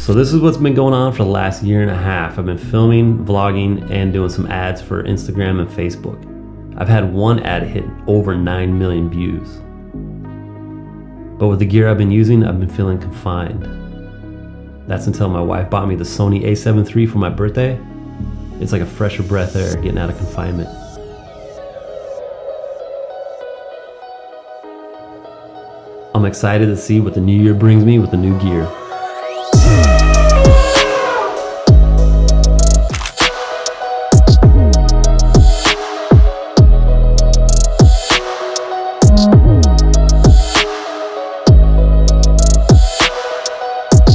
So this is what's been going on for the last year and a half. I've been filming, vlogging, and doing some ads for Instagram and Facebook. I've had one ad hit over 9 million views. But with the gear I've been using, I've been feeling confined. That's until my wife bought me the Sony A7 III for my birthday. It's like a fresher breath air getting out of confinement. I'm excited to see what the new year brings me with the new gear.